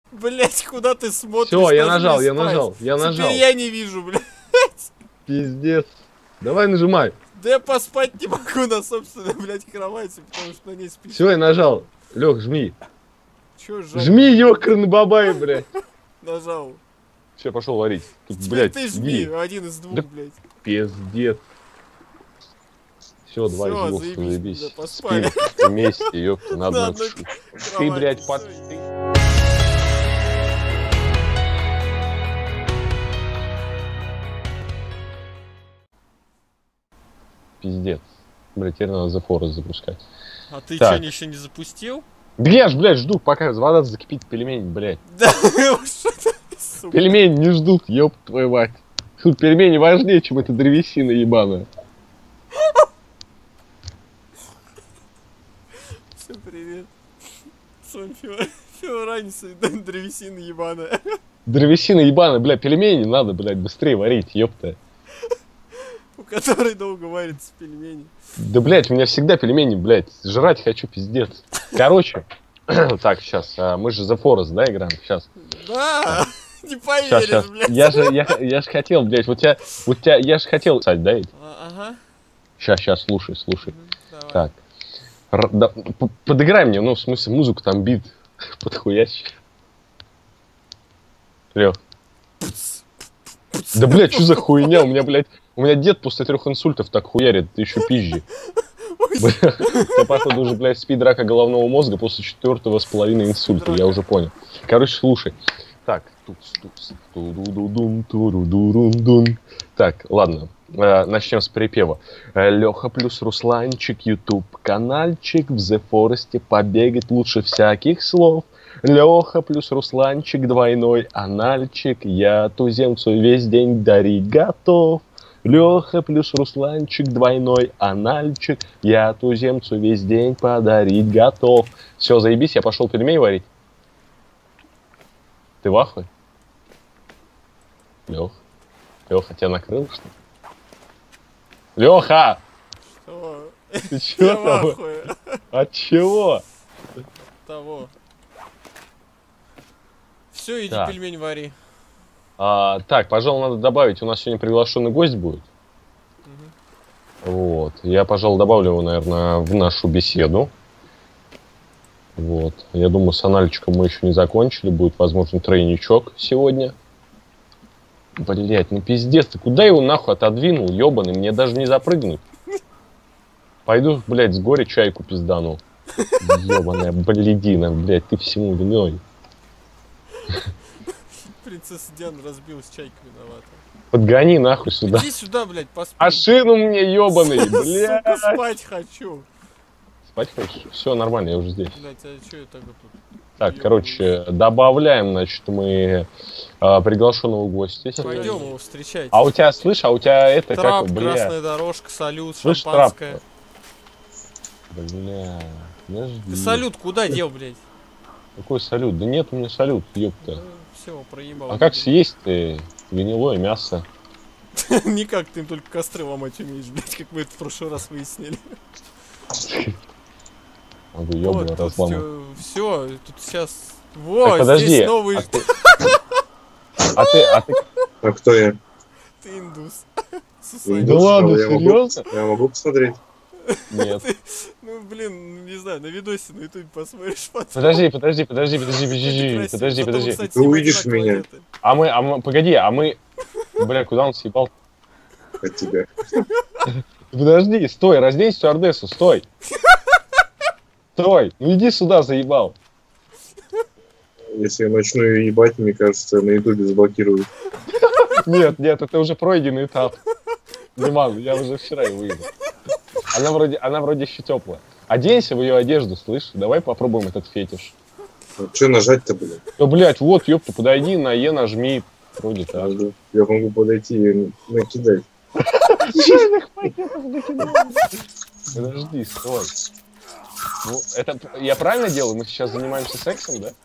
Блять, куда ты смотришь? Все, я нажал. Теперь я не вижу, блядь. Пиздец. Давай нажимай. Да я поспать не могу на собственной, блядь, кровати, потому что на ней спишь. Все, я нажал. Лех, жми. Чё жать? Жми, ёкарный бабай, блядь. Нажал. Все, пошел варить. Тут, Теперь блядь, ты жми, один из двух, Да блядь. пиздец. Все, два Всё, из двух, заебись, заебись. да, поспали. Спим вместе, ёпта, на На одной одной Ты, кровати, блядь, всё. Пиздец. Блядь, теперь надо The Forest запускать. А ты Так. чё, еще не запустил? Да я ж, блядь, жду, пока вода закипит, пельмени, блядь. Да, что ты, сука. Пельмени не ждут, ёб твою мать. Тут пельмени важнее, чем эта древесина ебаная. Всем привет. Сон февраница, древесина ебаная. Древесина ебаная, бля, пельмени надо, блядь, быстрее варить, ёпта. У которой долго варятся пельмени. Да, блядь, у меня всегда пельмени, блядь, жрать хочу, пиздец. Короче, так, сейчас, мы же The Forest, да, играем? Сейчас. Да, не Сейчас, поверишь, блядь. Я ж хотел, блядь, я ж хотел, кстати, да, Ага. сейчас, слушай. Давай. Так. Подыграй мне, ну, в смысле, музыку там бит подхуящий. Лёх. Да, блядь, что за хуйня? У меня дед после 3 инсультов так хуярит, ты еще пизжи. Это, походу, уже, блядь, спит рака головного мозга после 4-го с половиной инсульта, я уже понял. Короче, слушай. Так, так, ладно, начнем с припева. Леха плюс Русланчик, ютуб канальчик, в The Forest побегать лучше всяких слов. Леха плюс Русланчик, двойной анальчик, я туземцу весь день дарить готов. Леха плюс Русланчик, двойной анальчик, я туземцу весь день подарить готов. Все, заебись, я пошел пельмени варить. Ты в ахуе? Леха, тебя накрыл, что ли? Леха! Что? Ты Я чё в там? ахуе. От чего? Того. Все, иди Так. пельмень вари. Так, пожалуй, надо добавить, у нас сегодня приглашенный гость будет. Вот. Я, пожалуй, добавлю его, наверное, в нашу беседу. Вот. Я думаю, с аналитиком мы еще не закончили. Будет, возможно, тройничок сегодня. Блять, ну пиздец, ты куда его нахуй отодвинул, ебаный? Мне даже не запрыгнуть. Пойду, блядь, с горя чайку пиздану. Ебаная блядина, блядь, ты всему виной. Принцесса Диана разбилась, чайка виновата. Подгони нахуй сюда. Иди сюда, блядь, поспи. Машину мне, ебаный, Сука, блядь. спать хочу. Спать хочешь? Все нормально, я уже здесь. Блядь, а что я так вот тут? Так, короче, добавляем, значит, мы приглашенного гостя. Пойдем его встречать. А у тебя, слышь, а у тебя это Трап, как, красная дорожка, салют, Слышь, шампанское. Бля, подожди. Ты салют куда дел, блядь? Какой салют? Да нет у меня салют, ёпта. Все, проебал. А как съесть-то гнилое мясо? Никак, ты им только костры ломать умеешь, блядь, как мы это в прошлый раз выяснили. Могу ёбаный Вот, разломать. все, тут сейчас... Вот, Так, подожди, здесь новый... а ты... А кто я? Ты индус. Да Сусанин. ладно, Я могу- серьезно? Я могу посмотреть? Нет. Ну, блин, не знаю, на видосе на ютубе посмотришь потом. Подожди. Это красиво. Потом, кстати, Ты снимать увидишь на меня. клавиатуре. Погоди. Бля, куда он съебал? От тебя. Подожди, стой, раздень стюардессу, стой. Стой, ну иди сюда, заебал. Если я начну ее ебать, мне кажется, на ютубе заблокируют. Нет, это уже пройденный этап. Диман, я уже вчера его видел. Она вроде еще теплая. Оденься в ее одежду, слышь, давай попробуем этот фетиш. А что нажать-то, блин? Да, блядь, вот, ёпта, подойди, на Е нажми. Вроде так. Я могу подойти и накидать. Чайных пакетов накидал. Подожди, стой. Ну, это я правильно делаю? Мы сейчас занимаемся сексом, да?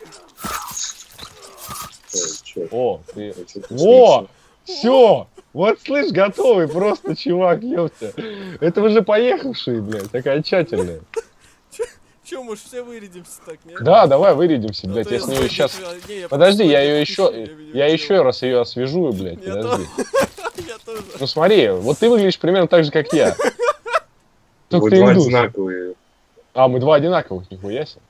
Ой, чё? О, ты... Я чё-то О! Все! Вот слышь, готовый просто, чувак, ёпта. Это уже поехавший, блядь, окончательный. Че, может, все вырядимся так, нет? Да, давай вырядимся, А блядь, то я с нее сзади сейчас... прям- не, я Подожди, просто я ее сзади еще... пишу, видео Я еще делаю. раз ее освежую, блядь, Я подожди. Я тоже. Ну смотри, вот ты выглядишь примерно так же, как я. Только Вы ты два индус. одинаковые. А, мы два одинаковых, нихуя себе.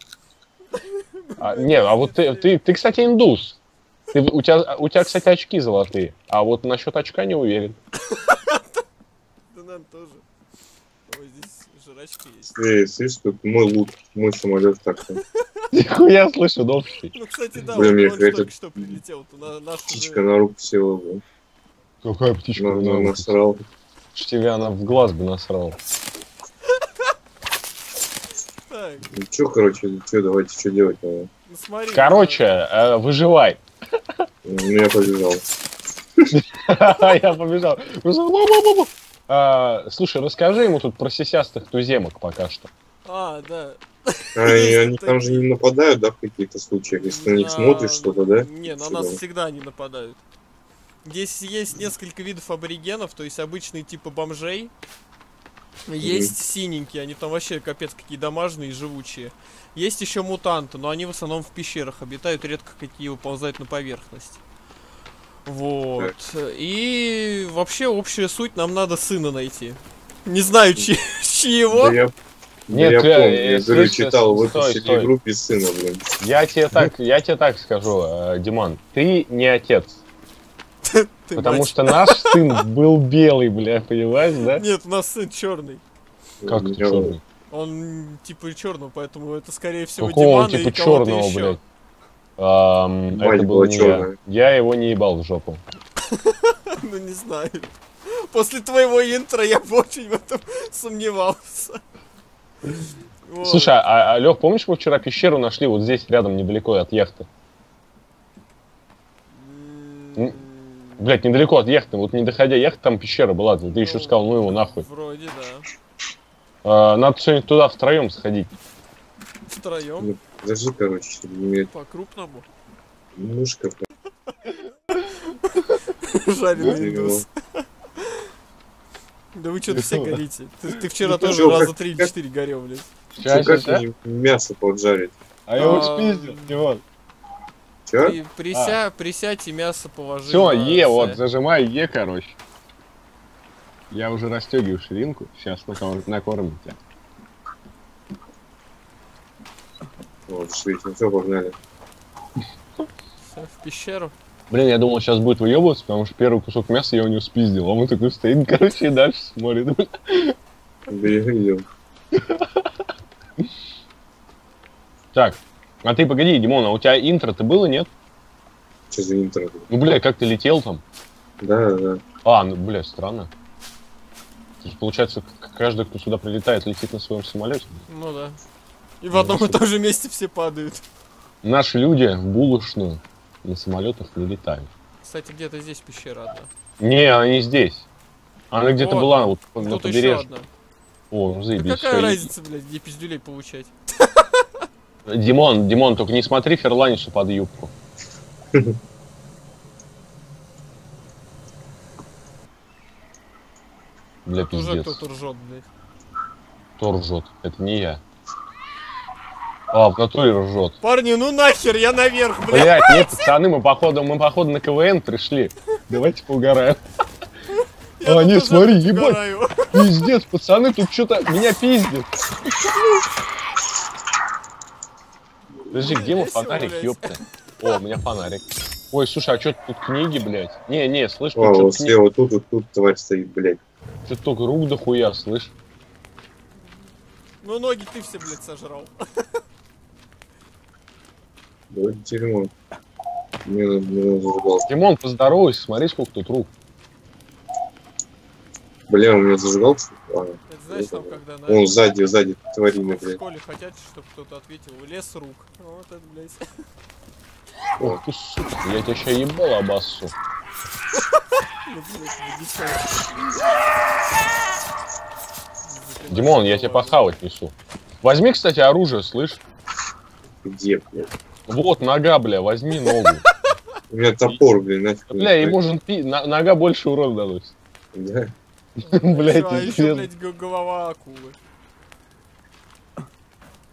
Не, а вот ты, кстати, индус. У тебя, кстати, очки золотые. А вот насчет очка не уверен. Да нам тоже. Ой, здесь жрачка есть. Слышь, тут мой лут, мой самолет так-то. Нихуя слышу, общий. Ну, кстати, да, Блин, вот мне он какая-то только что прилетел. Наш Птичка на руку села, блин. Какая птичка? Насрал. Тебе она в глаз бы насрала. Так, Ну чё, короче, давайте, что делать надо? ну смотри. Короче, выживай. Ну, я побежал. Я побежал. Слушай, расскажи ему тут про сисястых туземок пока что. Да. Они там же не нападают, да, в каких-то случаях? Если ты на них смотришь что-то, да? Не, на Что нас там? всегда они нападают. Здесь есть несколько видов аборигенов, то есть обычные типа бомжей. Есть синенькие, они там вообще капец какие домашние и живучие. Есть еще мутанты, но они в основном в пещерах обитают, редко какие выползают на поверхность. Вот. И вообще общая суть, нам надо сына найти. Не знаю, чьего. Да я Нет, помню, я говорю, слышь, читал, стой, выпустили стой. игру без сына, блин. Я тебе так скажу, Диман, ты не отец. Ты Потому мать. что наш сын был белый, бля, понимаешь, да? Нет, у нас сын черный. Как это Я- черный? Он типа черного, поэтому это скорее всего Какого он Димана типа и кого-то черного, еще. блядь? Мать Это был была не я. черная. Я его не ебал в жопу. Ну не знаю. После твоего интро я бы очень в этом сомневался. Вот. Слушай, Лёх, помнишь, мы вчера пещеру нашли вот здесь, рядом, недалеко от яхты? Блять, недалеко от яхты, вот не доходя яхты, там пещера была, ты еще Ну, сказал, ну его нахуй. Вроде да. Надо сегодня туда втроем сходить. Втроем. Ну, Подожди, короче, мне По-крупному. мышка, Жареный Ну, индус. Да вы что-то все Ну, горите. Ты вчера ну, тоже чё, раза как- 3 или как- 4 горел, блядь. как мне мясо поджарить? А я вот А, спиздил, Димон. Чё? Присядь и мясо положи. Все, на Е, вот, це. зажимай Е, короче. Я уже расстегиваю ширинку, сейчас накормим тебя. Вот, светим, все, погнали. Всё, в пещеру. Блин, я думал, сейчас будет выебываться, потому что первый кусок мяса я у него спиздил. А он такой стоит, короче, и дальше смотрит. Береги. Так, а ты погоди, Димон, а у тебя интро-то было, нет? Что за интро? Ну, бля, как ты летел там? Да. Ну, бля, странно. То есть, получается, каждый, кто сюда прилетает, летит на своем самолете. Ну да. И в одном и том же месте все падают. Наши люди в булочную на самолетах не летают. Кстати, где-то здесь пещера одна. Не, они здесь. Она где-то Вот. была вот на Тут еще побережье. одна. О, ну Да заебись. какая всё. разница, блядь, где пиздюлей получать? Димон, только не смотри Ферланису под юбку. Бля, Тут уже пиздец. кто-то ржет, блядь. Кто ржет? Это не я. В натуре ржет. Парни, ну нахер, я наверх, блядь. Блять, нет, пацаны, мы походу на КВН пришли. Давайте поугараем. Я тут нет, уже смотри, ебать. угораю. Пиздец, пацаны, тут что-то меня пиздит. Подожди, где мой Весело, фонарик, блядь. ёпта? О, у меня фонарик. Ой, слушай, а что тут книги, блядь? Не, слышь, О, тут вот что-то слева тут тварь стоит, блядь. что-то только рук дохуя, слышь? Ну ноги ты все, блядь, сожрал. Да дерьмо. Мне надо зажигалку. Димон, поздоровайся, смотри, сколько тут рук. Бля, у меня зажигалка. Это знаешь, там когда на... Он сзади тварина, в блядь. школе хотят, чтобы кто-то ответил, лес рук. Вот это, блядь. Ох ты, сука, я тебя ща ебал обоссу. Ну, блядь, дичайше. Димон, я тебе похавать несу. Возьми, кстати, оружие, слышь? Где, блядь? Вот, нога, бля, возьми ногу. У меня топор, блин, нафиг. Бля, ему же нога больше урон дадут. Да. Блять, А еще, интересно. блядь, голова акулы.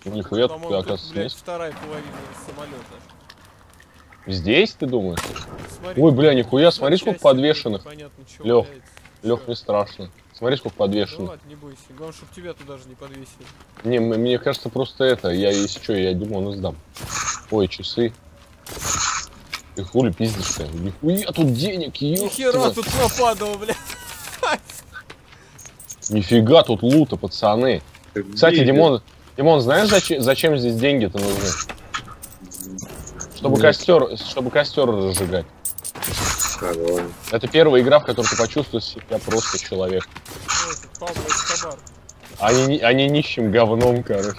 Нихуя, тут, По-моему, тут, оказывается, блядь, есть. вторая половина самолета. Здесь, ты думаешь? Смотри, Ой, бля, нихуя, смотри, сколько запчасти, подвешенных. непонятно, чё Лёх, валяется. Лех, Чё? мне страшно. Смотри, сколько Да подвешенных. ладно, не бойся. Главное, чтобы тебя туда же не подвесили. Не, мне кажется, просто это, я если что, я Димону сдам. Ой, часы. Ты хули пиздишь-то? Нихуя тут денег, Нихера ёпта. тут нападало, блядь. Нифига тут лута, пацаны. Так Кстати, где Димон, знаешь, зачем здесь деньги-то нужны? Чтобы Нет. костер разжигать. это? А, ладно. Это первая игра, в которой ты почувствуешь себя просто человек. Ну, это Пабло Эскобар. Они нищим говном, короче.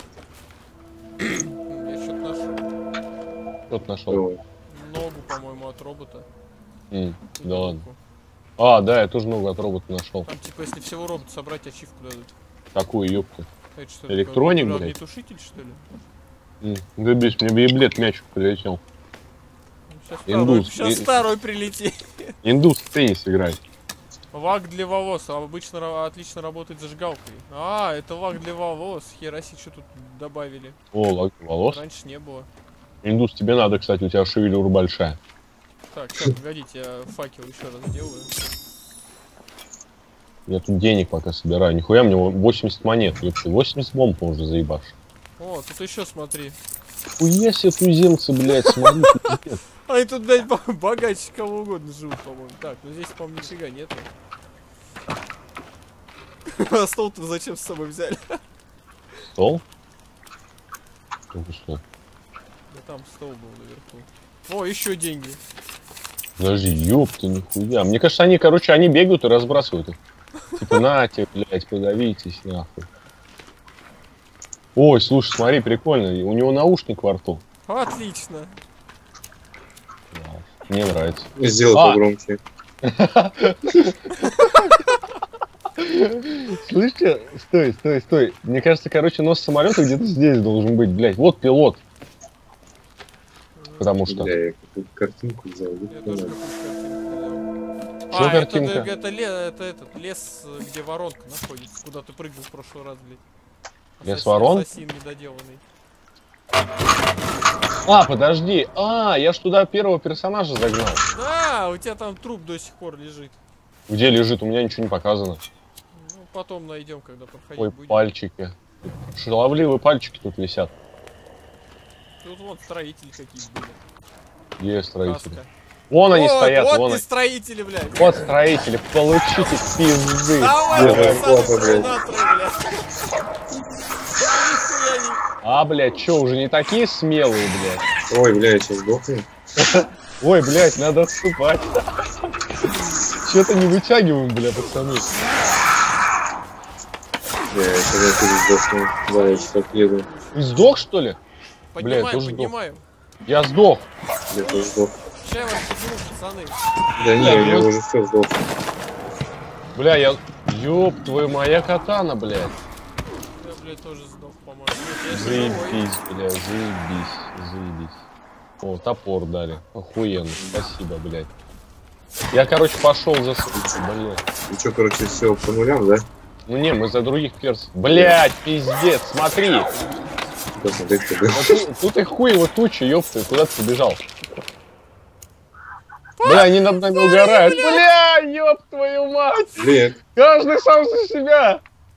Я что-то нашел. Кто-то нашел. Ой, Ногу, по-моему, от робота. Да И ладно. руку. А, да, я тоже ногу от робота нашел. Там, типа, если всего робота собрать, ачивку дадут. Такую ёпту. Это что, Электроник, такой блядь. огнетушитель, что ли? Да бись, мне бейблет мяч прилетел. Сейчас Индус. второй, второй прилетит. Индус в теннис играет. Лак для волос. Обычно отлично работает зажигалкой. А, это лак для волос. Хераси, что тут добавили. О, лак волос. Раньше не было. Индус, тебе надо, кстати, у тебя шевелюра большая. Так, сейчас, погодите, я факел еще раз сделаю. Я тут денег пока собираю. Нихуя мне 80 монет. Ёпта, 80 бомб уже заебашь. О, тут еще смотри. Хуя себе туземцы, блядь, смотри, пиздец. Они тут, блядь, богаче кого угодно живут, по-моему. Так, ну здесь, по-моему, нифига нету. А стол-то зачем с собой взяли? Стол? Какой стол? Да там стол был наверху. О, еще деньги. Подожди, ёпта, нихуя. Мне кажется, они, короче, они бегают и разбрасывают их. Типа, нате, блядь, подавитесь, нахуй. Ой, слушай, смотри, прикольно. У него наушник во рту. Отлично. Да, мне нравится. Сделай А. погромче. Слышите? Стой. Мне кажется, короче, нос самолета где-то здесь должен быть, блядь. Вот пилот. Потому что... Бля, я какую-то картинку взял. Я тоже какую-то картинку взял. Что А, картинка? это этот лес, где воронка находится, куда ты прыгнул в прошлый раз, блядь. Лес ворон? Ассасин недоделанный. А, подожди. А, я ж туда первого персонажа загнал. Да, у тебя там труп до сих пор лежит. Где лежит? У меня ничего не показано. Ну, потом найдем, когда проходить Ой, будем. пальчики. Шаловливые пальчики тут висят. Тут вон строители какие-то были. Есть строители. Каска. Вон они Вот, стоят, вот вон и они. строители, блядь. Вот строители, получите пизды. Давай, Давай, пацаны, плохо, блядь. терминаторы, блядь. Нихуя не- А, блядь, чё, уже не такие смелые, блядь? Ой, бля, я сейчас сдохну. Ой, блядь, надо отступать. Чё-то не вытягиваем, бля, пацаны. Бля, я сейчас тоже сдохну. Да, я сейчас еду. Ты сдох, что ли? Бля, я Поднимаем, тоже сдох. поднимаем. Я сдох. Я тоже сдох. Сейчас я вас подниму, пацаны. Да не, Бля, я ну- уже все сдох. Бля, я... Ёб твою, моя катана, блядь. Я, блядь, тоже сдох, по-моему. Нет, я ещё живой. Заебись, бля, заебись. О, топор дали. Охуенно, спасибо, блядь. Я, короче, пошел за... Блядь. Ну что, короче, все по нулям, да? Ну не, мы за других персов. Блядь, пиздец, смотри. Посмотри, кто был. Тут их хуево туча, ёпта, куда ты побежал? Бля, они над нами угорают. Бля, ёб твою мать. Блин, Каждый сам за себя.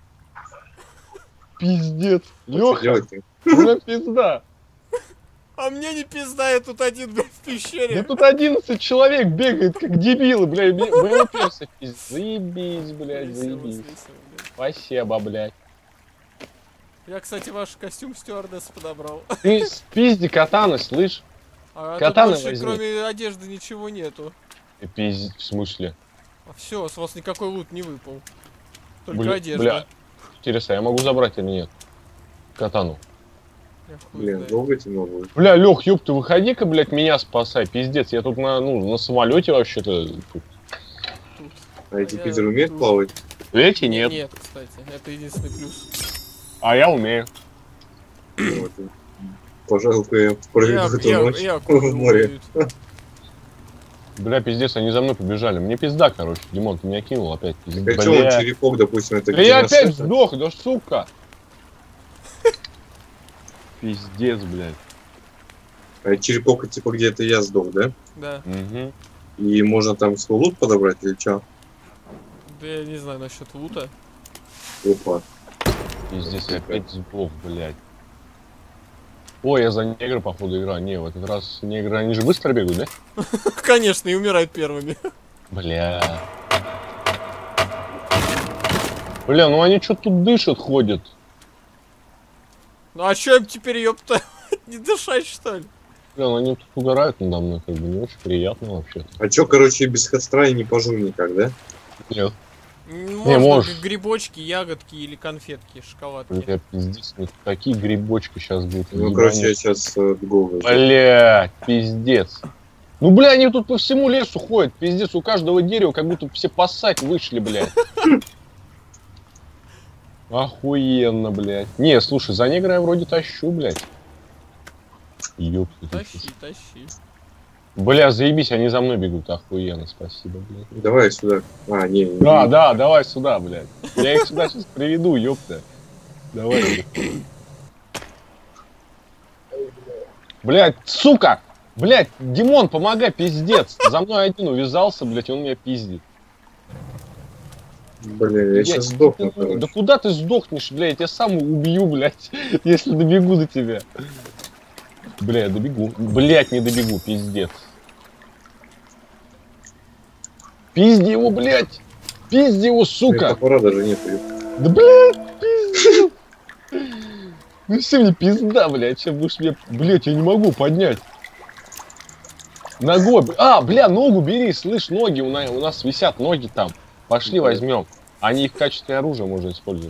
Пиздец. что Лёха, делать-то? уже пизда. А мне не пизда, я тут один, блядь, в Да пещере. тут 11 человек бегает, как дебилы, блядь. Моего перса пиздец. Заебись, блядь, Весело, заебись. весело, блядь. Спасибо, блядь. Я, кстати, ваш костюм стюардесс подобрал. Ты спизди катаны, слышь? А тут Катаны больше, возьми. кроме одежды, ничего нету. Ты пиздец, в смысле? А все, с вас никакой лут не выпал. Только Бля, одежда. бля. Интересно, я могу забрать или нет? Катану. Я хуй Блин, знает. долго тянуло будет. Бля, Лех, ёб, ты выходи-ка, блядь, меня спасай, пиздец, я тут на самолете вообще-то. Тут. А эти Я пидоры умеют тут. плавать? Эти нет, Нет, кстати, это единственный плюс. а я умею. Вот. Пожалуй, я проведу эту ночь я в море. Бля, пиздец, они за мной побежали. Мне пизда, короче. Димон, ты меня кинул опять. Пиздец. А чё, он Бля. черепок, допустим, это Да я где опять насыпано? сдох, да сука. Пиздец, блядь. А черепок, типа, где-то я сдох, да? Да. Угу. И можно там свой лут подобрать или что? Да я не знаю насчет лута. Опа. Пиздец, я опять сдох, блядь. Ой, я за негра, походу, играю. Не, в этот раз негры, они же быстро бегают, да? Конечно, и умирают первыми. Бля. Бля, ну они что тут дышат, ходят. Ну а чё им теперь, ёпта, не дышать, что ли? Бля, ну они тут угорают надо мной, как бы не очень приятно вообще-то. А чё, короче, без костра и не пожу никак, да? Нет. Можно можешь. грибочки, ягодки или конфетки, шоколадки. Бля, пиздец, ну такие грибочки сейчас будут. Ну, короче, я сейчас голову. Бля, пиздец. Ну, бля, они тут по всему лесу ходят, пиздец, у каждого дерева как будто все поссать вышли, блядь. Охуенно, блядь. Не, слушай, за негра я вроде тащу, блядь. Ёпта. Тащи. Бля, заебись, они за мной бегут, охуенно, спасибо, блядь. Давай сюда. А, не. Да, давай сюда, блядь. Я их сюда сейчас приведу, ёпта. Давай. Блядь, сука! Блядь, Димон, помогай, пиздец. За мной один увязался, блядь, и он меня пиздит. Блин, я Блядь, сейчас сдохну, да короче. куда ты сдохнешь, блядь? Я тебя сам убью, блядь, если добегу до тебя. Бля, я добегу. Блядь, не добегу, пиздец. Пизди его, блядь! Пизди его, сука! Топора даже нету. Да, блядь, пиздец! Ну все, мне пизда, блядь, сейчас будешь мне... Блядь, я не могу поднять. Ногой, бля, ногу бери, слышь, ноги у нас висят, ноги там. Пошли возьмем. Они их в качестве оружия можно использовать.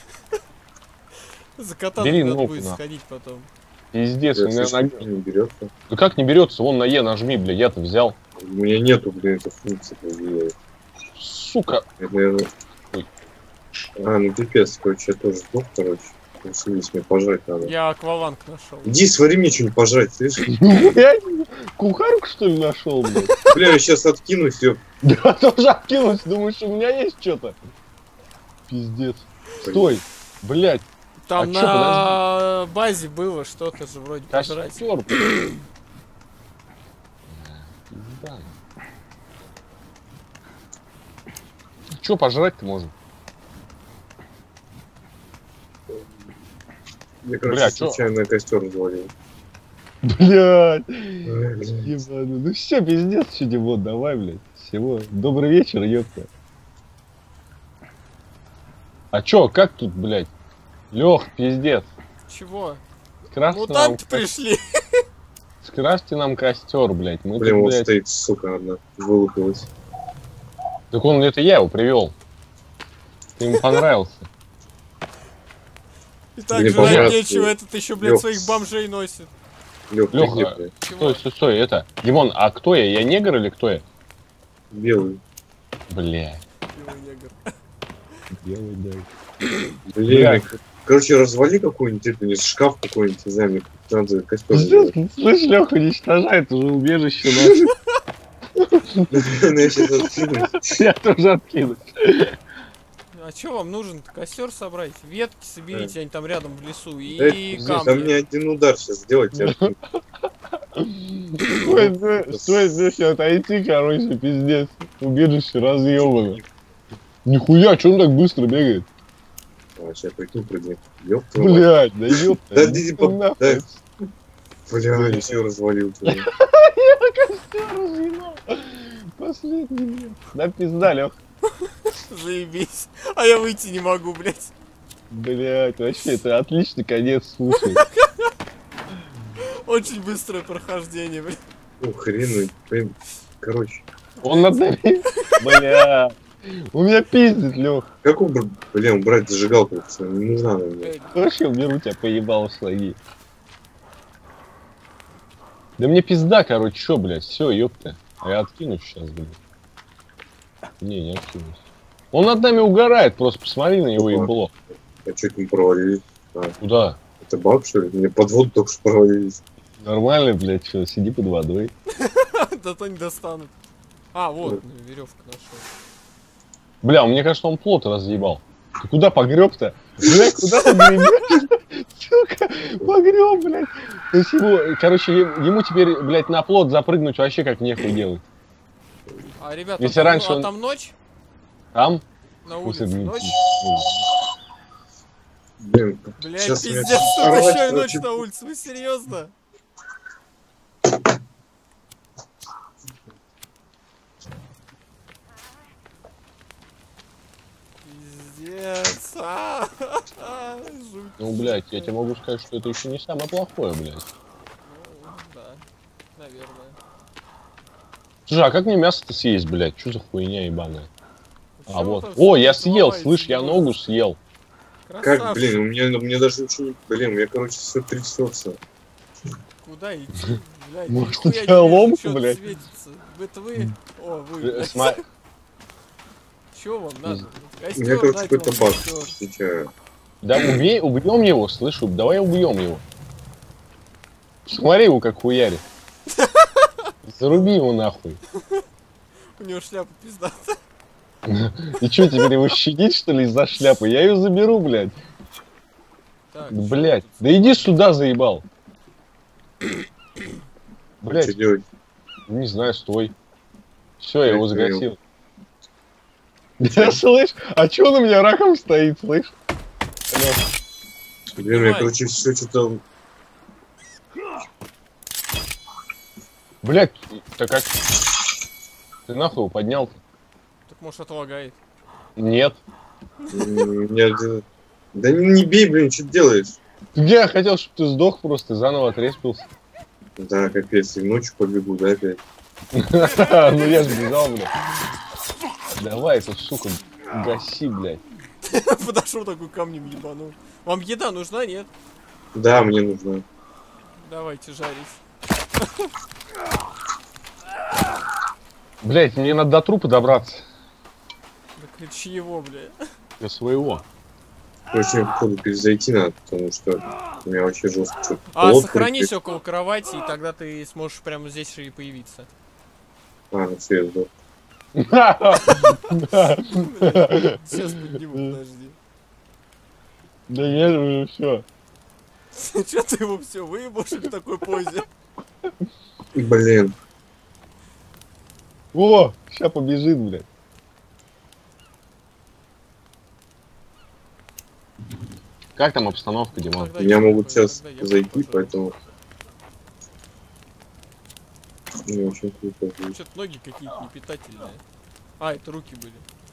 За катаной Бери надо ногу, будет на. сходить потом. Пиздец, у меня нога... Не берется. Ну как не берется? Вон на Е нажми, бля, я-то взял. У меня нету, блин, этой функции. Блин. Сука. Это, наверное... Ой. А, ну пипец, короче, я тоже сдох, короче. Слышь, мне пожрать надо. Я акваланг нашел. Иди, свари мне что-нибудь пожрать, слышишь? Блядь, кухарку что ли нашел, блядь? Бля, я сейчас откину все. Да, тоже откинулся, думаешь, у меня есть что-то? Пиздец. Стой, блядь, Там А на чё, базе было что-то же вроде пожрать. костер. Пизда. Че пожрать-то можно? Я, короче, Бля, чё? случайно костер завалил. Блядь. Ай, блядь. Ебаный. Ну все, пиздец, что, Димон, давай, блядь. Всего. Добрый вечер, ёпта. А чё, как тут, блядь? Лёх, пиздец. Чего? Скрафьте нам, Мутанты пришли. скрафьте нам костер, блядь. Мы Блин, тут, вот блядь... стоит, сука, одна. Вылупилась. Так он, это я его привел. Ты ему понравился. И так Мне жрать понравилось. нечего, этот еще, блядь, Лёх. своих бомжей носит. Лёх, ты Лёха. где, блядь? Чего? Стой, это. Димон, а кто я? Я негр или кто я? Белый. Бля. Белый негр. Белый, да. Блин, короче, развали какой-нибудь, это не шкаф какой-нибудь, не знаю, мне надо костер сделать. Слышь, Лёха уничтожает уже убежище наше. Ну, я сейчас откинусь. Я тоже откинусь. А что вам нужен-то? Костер собрать? Ветки соберите, они там рядом в лесу. И Там камни. мне один удар сейчас сделать. я откину. Стой здесь отойти, короче, пиздец. Убежище разъебано. Нихуя, чё он так быстро бегает? А, сейчас прикинь, прыгни. Ёб твою мать. Блядь, да ёпта. Да иди иди, ты нахуй. да. Бля, я все развалил. тебя. Последний, блядь. Да пизда, Лёх. Заебись. А я выйти не могу, блядь. Блядь, вообще, это отличный конец, слушай. Очень быстрое прохождение, блядь. Ну, хрен, блин. Короче, Он над нами. Бля. У меня пиздит, Лёх. как убрать зажигалку? Не нужна она мне. Вообще, беру тебя поебал в шлаги. Да мне пизда, короче, чё, блядь, все, ёпта. А я откинусь сейчас, блядь. Не откинусь. Он над нами угорает, просто посмотри на него, ебло. А что мы провалились? А, Куда? это баг, что ли? Мне под воду только что провалились. Нормально, блядь, что, сиди под водой. Да то не достанут. А, вот, веревку нашел. Бля, мне кажется, он плот разъебал. Ты куда погреб-то? Блядь, куда ты гребешь? Сука, погреб, блядь. То есть короче, ему теперь, блядь, на плот запрыгнуть вообще как нехуй делать. А, ребята, Если раньше он... там ночь? Там? На улице ночь? Блин, Блядь, сейчас пиздец, меня тут порвать, еще и ночь короче. на улице, вы серьезно? Пиздец, жуть. Ну, блядь, я тебе могу сказать, что это еще не самое плохое, блядь. Ну, да, наверное. Слушай, а как мне мясо-то съесть, блядь? Что за хуйня ебаная? Чё А вы вот. там О, я всё съел, ломаете, слышь, я боже? ногу съел. Как, Красавчик. блин, у меня даже ничего, блин, у меня, короче, все трясется. Куда идти? Блядь, Может, нихуя у не тебя вижу, ломка, чё-то блядь? светится. Это вы? О, вы, блядь. Чё вам надо? У меня, Костёр, короче, дайте какой-то вам баг. костёр. Отвечаю. Да убьем его, слышу, давай убьем его. Смотри его, как хуярит. Заруби его нахуй. У него шляпа пиздата. И что, теперь его щадить, что ли, из-за шляпы? Я ее заберу, блядь. Так, Блядь, да иди сюда, заебал. Что Блядь, делать? не знаю, стой. Все, я Я его понял. загасил. Да, слышь, а чё он у меня раком стоит, слышь? Алло. Блин, у меня, короче, все что-то... Блядь, так как... Ты нахуй его поднял-то? так может отлагает. Нет. Да не бей, блин, что ты делаешь? Я хотел, чтобы ты сдох просто, заново отреспился. Да, капец, и ночью побегу, да, опять? Ну я ж бежал, блядь. Давай, эту сука, гаси, блядь. Подошел такой камнем ебанул. Вам еда нужна, нет? Да, мне нужно. Давайте жарить. Блядь, мне надо до трупа добраться. Да ключи его, бля. Для своего. Короче, походу перезайти надо, потому что у меня вообще жестко что-то. А, Плот сохранись крутит. около кровати, и тогда ты сможешь прямо здесь же и появиться. А, ну все, я сдох. Сейчас подниму, подожди. Да нет, уже все. Че ты его все выебашь в такой позе? Блин, О, сейчас побежит, блядь. Как там обстановка, Димон? Тогда меня я могут такой, сейчас тогда я зайти, пожалуй. поэтому... Не очень круто. Что-то ноги какие-то непитательные. А, это руки были.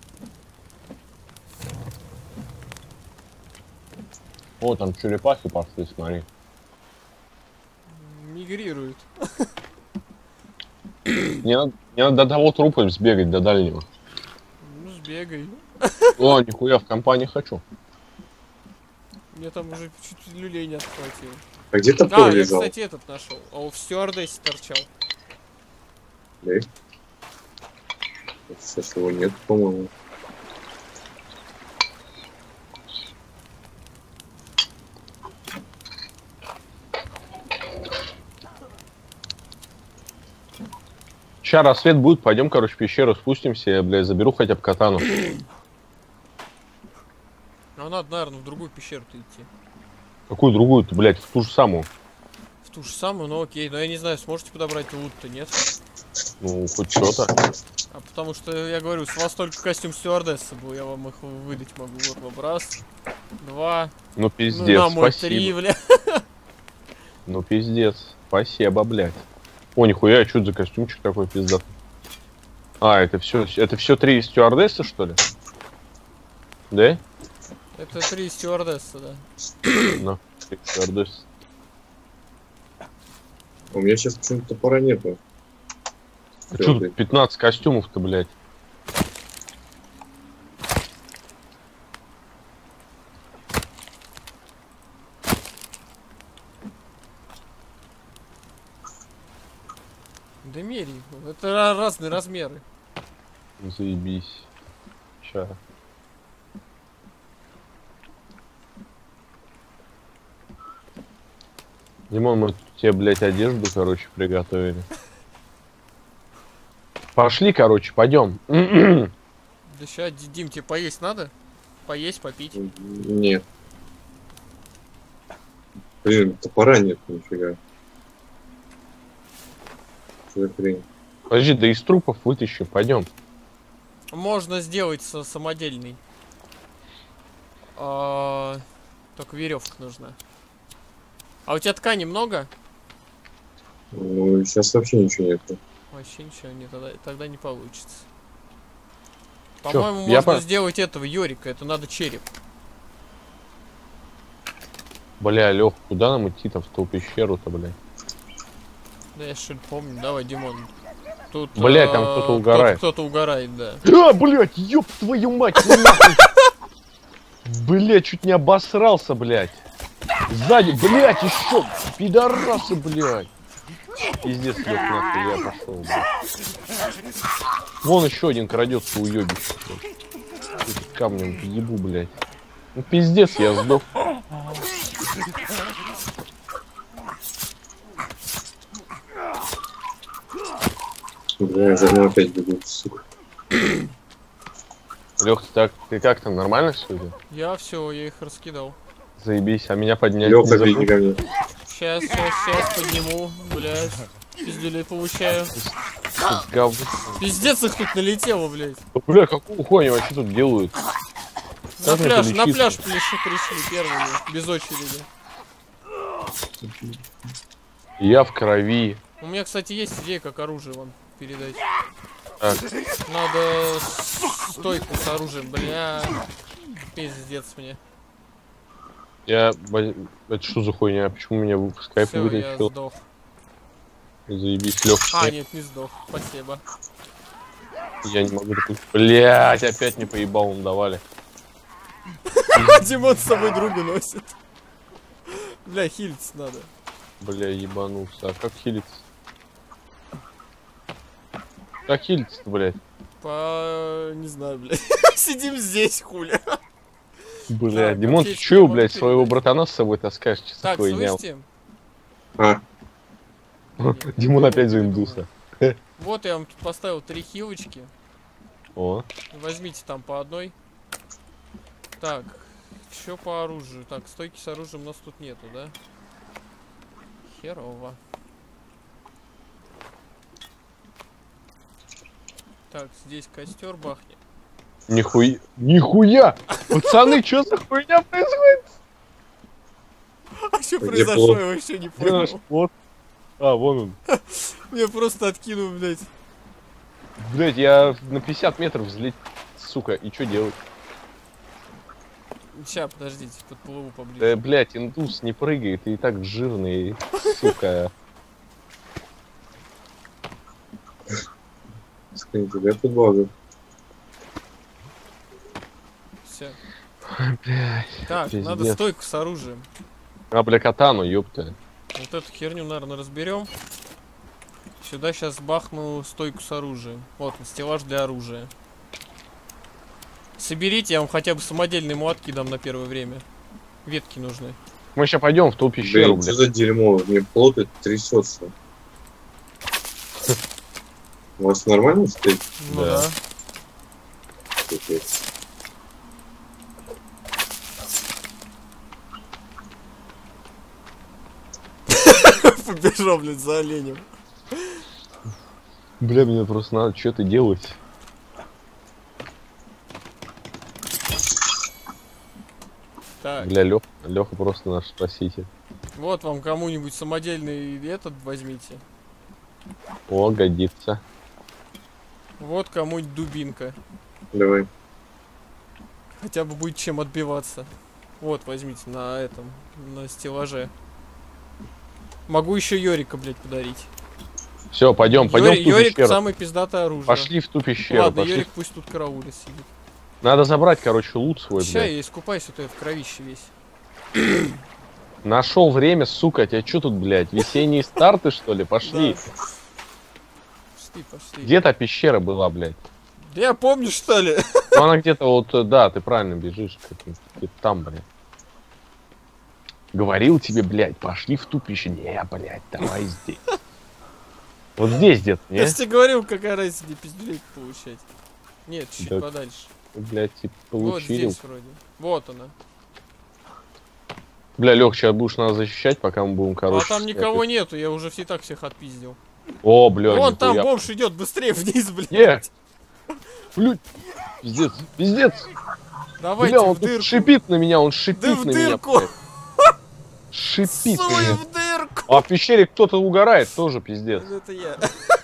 О, там черепахи пошли, смотри. Мигрируют. Мне надо до того трупа сбегать, до дальнего. Ну, сбегай. О, нихуя, в компании хочу. Мне там уже чуть люлей не отхватил. А где Да, топор я, лежал? кстати, этот нашел. А он в стюардессе торчал. Да? Сейчас его нет, по-моему. Сейчас рассвет будет, пойдем, короче, в пещеру спустимся, я, блядь, заберу хотя бы катану. А надо, наверное, в другую пещеру-то идти. Какую другую-то, блядь, в ту же самую? В ту же самую, ну окей. Но я не знаю, сможете подобрать лут-то, нет? Ну, хоть что-то. А потому что, я говорю, с вас только костюм стюардессы был, я вам их выдать могу. Вот вам раз, два, Ну, ну пиздец, на мой спасибо. 3, бля. Ну, пиздец, спасибо, блядь. О, нихуя, что это за костюмчик такой пиздатый? А, это все 3 стюардессы, что ли? Да? Это 3 стюардессы, да. Ну, 3 стюардессы. У меня сейчас почему-то топора нету. А что тут 15 костюмов-то, блядь? Да меряй. Это разные размеры. Заебись. Ща. Димон, мы тебе, блядь, одежду, короче, приготовили. Пошли, короче, пойдем. Да ща, Дим, тебе поесть надо? Поесть, попить. Нет. Блин, топора нет, нифига. Что за хрень? Подожди, да из трупов вытащи, пойдем. Можно сделать самодельный. Только веревка нужна. А у тебя ткани много? Ну, сейчас вообще ничего нет. Вообще ничего нет, тогда не получится. Чё, По-моему, можно сделать этого Йорика, это надо череп. Бля, Лех, куда нам идти-то в ту пещеру-то, бля? Да я что-то помню, давай, Димон. Тут, блять, там кто-то угорает. Кто-то угорает, да. Блять, ёб твою мать, нахуй! Бля, чуть не обосрался, блять. Сзади, блять, еще, пидорасы, блять. Пиздец, ёб нахуй, я пошел, блядь. Вон еще один крадется, уебище. Камнем ебу, блядь. Ну пиздец, я сдох. Бля, за мной опять бегут, сука. Лех, ты как там, нормально все идет? Я их раскидал. Заебись, а меня поднять Лёха, не беги ко мне. Сейчас подниму, блядь. Пиздюлей получаю. Пиздец их тут налетело, блядь. Бля, какую хуйню вообще тут делают? На пляж пришли первыми, без очереди. Я в крови. У меня, кстати, есть идея, как оружие вам передать. Так. Надо стойку с оружием, бля. Пиздец мне. Это что за хуйня? Почему меня в скайп Всё, я вытащил? сдох. Заебись, Лёх. Нет, не сдох. Спасибо. Я не могу допустить. Блять, опять не поебал он давали. Димон с собой друга носит. Бля, хилиться надо. Бля, ебанулся. А как хилиться? Как хилиться-то, блядь? Не знаю, блядь. Сидим здесь, хуля. Бля, Так, Димон, ты чё, блядь, своего братана с собой таскаешь? Что Так, такое не? слышите? Димон опять за индуса. Вот я вам тут поставил 3 хилочки. О. Возьмите там по одной. Так, что по оружию? Так, стойки с оружием у нас тут нету, да? Херово. Так, здесь костер бахнет. Нихуя! Пацаны, что за хуйня происходит? А что произошло, я вообще не понял. Вот. А, вон он. Меня просто откинул, блядь. Блядь, я на 50 метров взлетел. Сука, и что делать? Сейчас, подождите, подплыву поближе. Да, блядь, индус не прыгает, и так жирный, сука. Скажите, я тут базу. Все. Блядь. Так, пиздец. надо стойку с оружием. А, бля, катану, ёпта. Вот эту херню, наверное, разберем. Сюда сейчас бахну стойку с оружием. Вот, стеллаж для оружия. Соберите, я вам хотя бы самодельные молотки дам на первое время. Ветки нужны. Мы сейчас пойдем в ту пещеру, Блин, что блядь. за дерьмо? Мне плотно трясется. У вас нормально стоит? Ну Да. да. Капец. Побежал, блядь, за оленем. Бля, мне просто надо что-то делать. Так, Бля, Леха просто наш спаситель. вот вам кому-нибудь самодельный этот возьмите. О, годится. Вот кому-нибудь дубинка. Давай. Хотя бы будет чем отбиваться. Вот, возьмите на этом, на стеллаже. Могу еще Йорика, блядь, подарить. Все, пойдем в ту Йорик пещеру. самое пиздатое оружие. Пошли в ту пещеру. Ладно, Пошли. Йорик пусть тут караулит сидит. Надо забрать, короче, лут свой, Ща блядь. я искупаюсь, а то я в кровище весь. Нашел время, сука, тебя что тут, блядь? Весенние старты, что ли? Пошли. Да. Пошли. Где та пещера была, блядь? Да я помню, что ли? Ну, она где-то вот, да, ты правильно бежишь. Где-то там, блядь. Говорил тебе, блядь, пошли в ту пещеру. Не, блядь, давай здесь. Вот здесь где-то, Я не? же тебе говорил, какая разница, где пиздюлей получать. Нет, чуть Да. подальше. Блядь, типа, Вот получили. здесь вроде. Вот она. Бля, Лех, сейчас будешь нас защищать, пока мы будем, короче... А там никого нету, я уже все так всех отпиздил. О, бля, Вон там нихуя. бомж идет, быстрее вниз, блядь. Блядь, пиздец, пиздец. Давайте Бля, он в тут дырку. шипит на меня, он шипит Да в на меня. дырку. блядь. Шипит на Суй меня. в дырку. А в пещере кто-то угорает, тоже пиздец. Это я.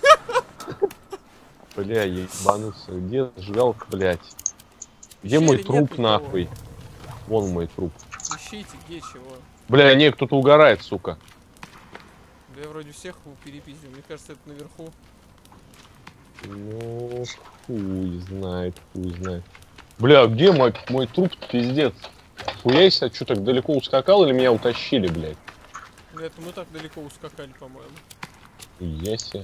Бля, я ебанулся. Где зажигалка, блядь? Где В мой пещере нет труп, никого. нахуй? Вон мой труп. Ищите, где чего. Бля, не, кто-то угорает, сука. Да я вроде всех перепиздил. Мне кажется, это наверху. Ну, хуй знает, хуй знает. Бля, где мой труп, пиздец? Хуясь, а что, так далеко ускакал или меня утащили, блядь? Это мы так далеко ускакали, по-моему. Яся.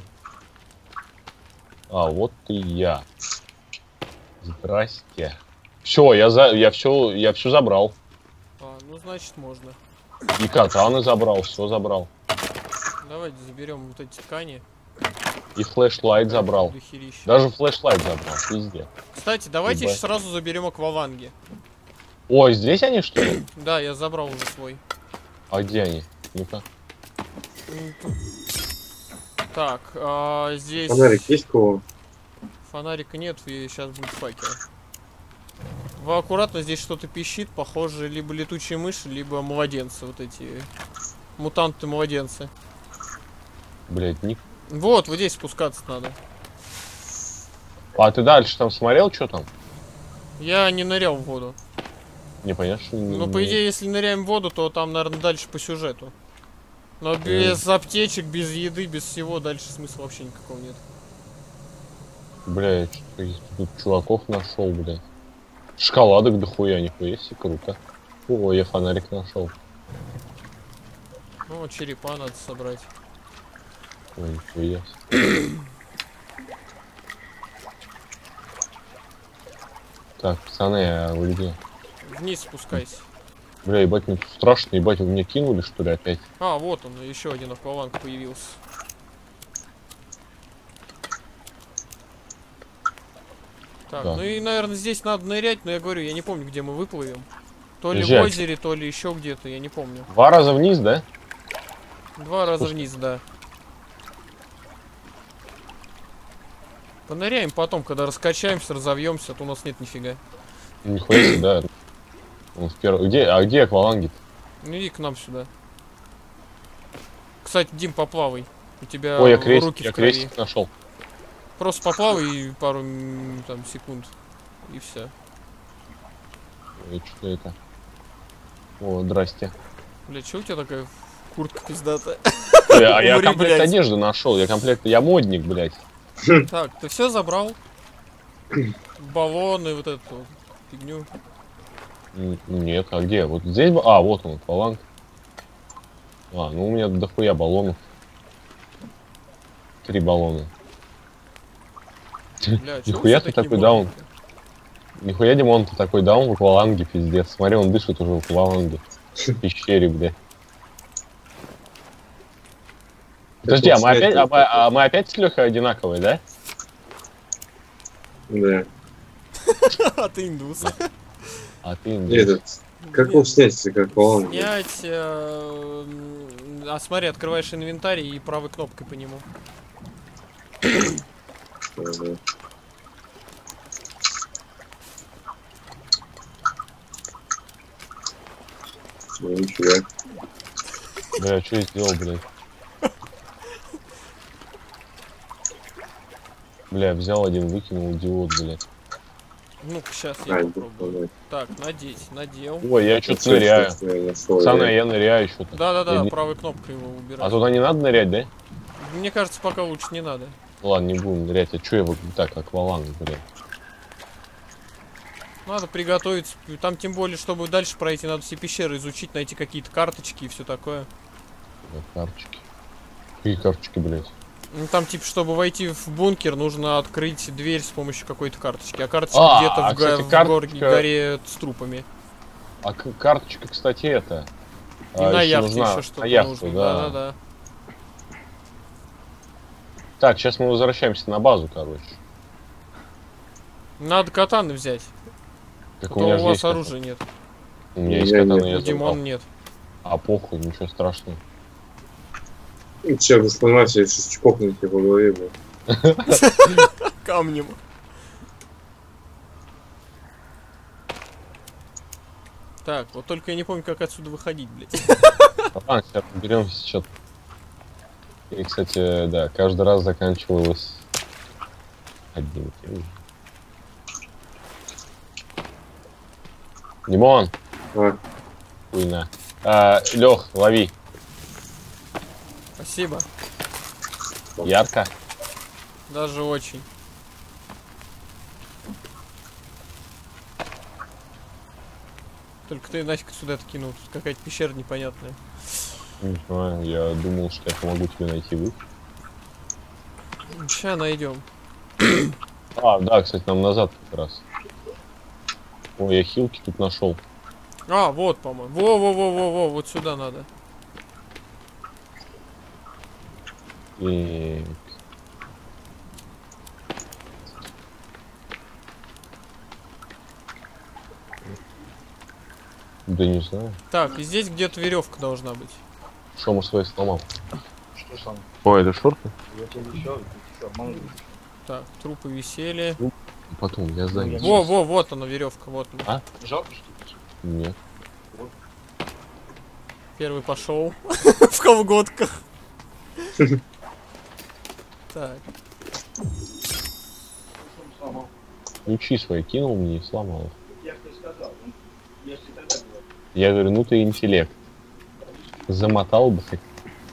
А, вот и я. Здрасте. Все, я все забрал. А, ну значит можно. И катаны забрал, все забрал. Давайте заберем вот эти ткани. И флешлайт забрал. Дохерища. Даже флешлайт забрал, пиздец. Кстати, давайте Ебать. еще сразу заберем акваланги. Ой, здесь они что ли? Да, я забрал уже свой. А где они? Ну-ка. Так, здесь... Фонарик есть кого? Фонарика нет, и сейчас будет факел. Вы аккуратно, здесь что-то пищит, похоже, либо летучие мыши, либо младенцы, вот эти мутанты-младенцы. Блять, ник. Вот здесь спускаться надо. А ты дальше там смотрел, что там? Я не нырял в воду. Непонятно, что... Ну, по идее, если ныряем в воду, то там, наверное, дальше по сюжету. Но без аптечек, без еды, без всего, дальше смысла вообще никакого нет. Бля, я что-то тут чуваков нашел, блядь. Шоколадок дохуя, нихуя себе, круто. О, я фонарик нашел. Ну, черепа надо собрать. Ой, нихуя. Так, пацаны, а вы где? Вниз спускайся. Бля, ебать, мне тут страшно, ебать, вы меня кинули, что ли, опять? А, вот он, еще один акваланг появился. Так, Да. ну и, наверное, здесь надо нырять, но я говорю, я не помню, где мы выплывем. То ли в Жать. озере, то ли еще где-то, я не помню. 2 раза вниз, да? 2 раза Слушай. вниз, да. Поныряем потом, когда раскачаемся, разовьемся, а то у нас нет нифига. Нихуя себе, да. Он в Где? А где акваланги? Ну иди к нам сюда. Кстати, Дим, поплавай. У тебя Ой, я руки крестик, в крови. нашел. Просто поплавай пару там секунд. И все. Ой, что это? О, здрасте. Бля, че у тебя такая куртка пиздатая? А я Умри, комплект блядь. одежды нашел, я модник, блядь. Так, ты все забрал? Баллоны, вот эту вот фигню. Нет, а где? Вот здесь? А, вот он, акваланг. А, ну у меня дохуя баллонов. 3 баллона. Бля, чё Нихуя все ты такие такой даун. модненькие? Нихуя, Димон, ты такой даун в акваланге, пиздец. Смотри, он дышит уже в акваланге. В пещере, бля. Подожди, а мы опять с Лехой одинаковые, да? Да. А ты индус. А ты... Этот, как его снять, как баллон? Снять... А смотри, открываешь инвентарь и правой кнопкой по нему. Ага. Ну, ничего. Бля, что я сделал, блядь? Бля, взял один, выкинул, идиот, блядь. Ну-ка, сейчас я Ай, попробую. Так, надеть, надел. Ой, я что-то ныряю. Нашел, Пацаны, я ныряю что-то. Да-да-да, Я не- правой кнопкой его убирать. А туда не надо нырять, да? Мне кажется, пока лучше не надо. Ладно, не будем нырять. А чё я вот так, акваланг, блядь? Надо приготовиться. Там тем более, чтобы дальше пройти, надо все пещеры изучить, найти какие-то карточки и все такое. Вот карточки. Какие карточки, блядь? Ну там типа, чтобы войти в бункер, нужно открыть дверь с помощью какой-то карточки. А карточка А, где-то кстати, в карточка- горе с трупами. А карточка, кстати, это... И на ещё яхте нужна. еще что-то На яхту, нужно. да. Да-да-да. Так, сейчас мы возвращаемся на базу, короче. Надо катаны взять. Так У у меня же вас есть катана. оружия нет. У меня есть Я катана, нет. я У забрал. Димон нет. А похуй, ничего страшного. Сейчас воспринимаю себе чпокнуть по голове, блядь. Камнем. Так, вот только я не помню, как отсюда выходить, блядь. Ладно, сейчас берем сейчас. И, кстати, да, каждый раз заканчивалось одним и тем же. Димон, А, хуйна. Лех, лови. Спасибо. Ярко. Даже очень. Только ты нафиг сюда это кинул. Тут какая-то пещера непонятная. Не знаю, я думал, что я помогу тебе найти выход. Сейчас найдем. А, да, кстати, нам назад как раз. Ой, я хилки тут нашел. А, вот, по-моему. Во, вот сюда надо. И... Да не знаю. Так, и здесь где-то веревка должна быть. Шому свой сломал. Что сам? Ой, это шорты? Я тебе еще, мало ли. Так, трупы висели. Потом, я занят. Вот она веревка, вот она. А? Жалко, что ли? Нет. Первый пошел в колготках. Так, Сломал. Ключи свои кинул мне и сломал их. Я же тебе сказал, ну, если тогда было. Я говорю, ну ты интеллект. Замотал бы хоть.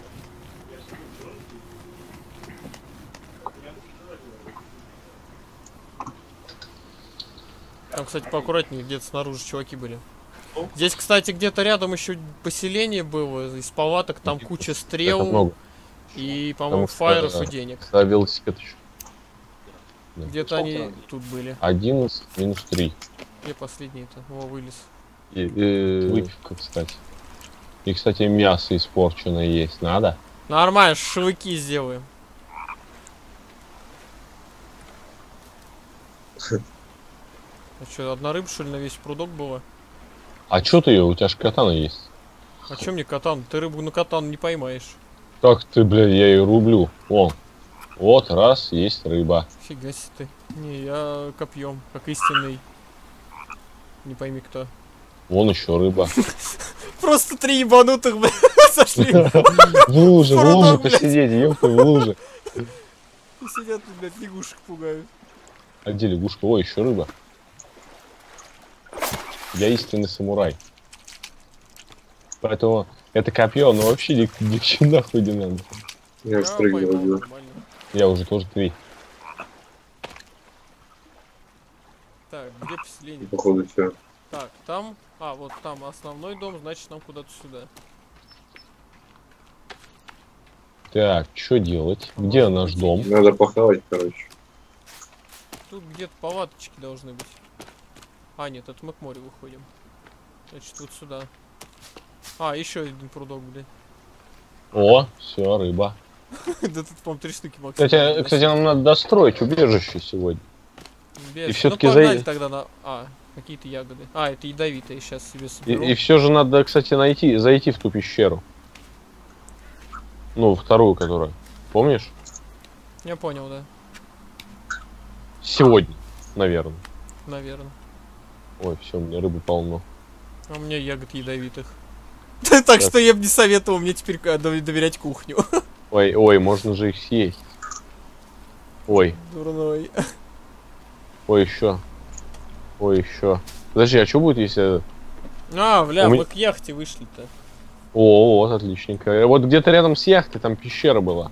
там, кстати, поаккуратнее, где-то снаружи чуваки были. Здесь, кстати, где-то рядом еще поселение было, из палаток, там куча Это стрел много. и, по-моему, Потому что, фаеров и денег. За велосипед еще. Где-то они тут были. 11 минус 3. Где последний-то? О, вылез. Выпивка, кстати. И, кстати, мясо испорченное есть. Надо? Нормально, шашлыки сделаем. А что, одна рыба, что ли, на весь прудок была? А чё ты ее? У тебя же катана есть. А чё мне катан? Ты рыбу на катан не поймаешь. Так ты, блядь, я ее рублю. Вон. Вот, раз, есть рыба. Фига себе ты. Не, я копьем, как истинный. Не пойми кто. Вон еще рыба. Просто три ебанутых, блядь, сошли. В луже, в Прудок, луже блядь. посидеть, ёпта, в луже. И сидят тут, блядь, лягушек пугают. А где лягушка? Ой, еще рыба. Я истинный самурай. Поэтому это копье, оно вообще ни нахуй не надо. я Я встрыгивал поймал, его. нормально. Я уже тоже 3. Так, где поселение? Походу все. Так, там... А, вот там основной дом, значит нам куда-то сюда. Так, что делать? Где может наш быть, дом? Надо похавать, короче. Тут где-то палаточки должны быть. А, нет, это мы к морю выходим. Значит, вот сюда. А, еще один прудок, блядь. О, все, рыба. Да тут, по-моему, 3 штуки максимум. Кстати, нам надо достроить убежище сегодня. Без. и всё-таки Ну, погнали за- тогда на... А, какие-то ягоды. А, это ядовитые, сейчас себе И, соберу. все же надо, кстати, зайти в ту пещеру. Ну, вторую, которую. Помнишь? Я понял, да. Сегодня, наверное. Наверное. Ой, все, у меня рыбы полно. А у меня ягод ядовитых. Так что я бы не советовал мне теперь доверять кухню. Ой, можно же их съесть. Ой, Дурной. еще. Ой, еще. Подожди, а что будет, если... А, бля, У мы меня- к яхте вышли-то. О, вот, отличненько. Вот где-то рядом с яхтой там пещера была.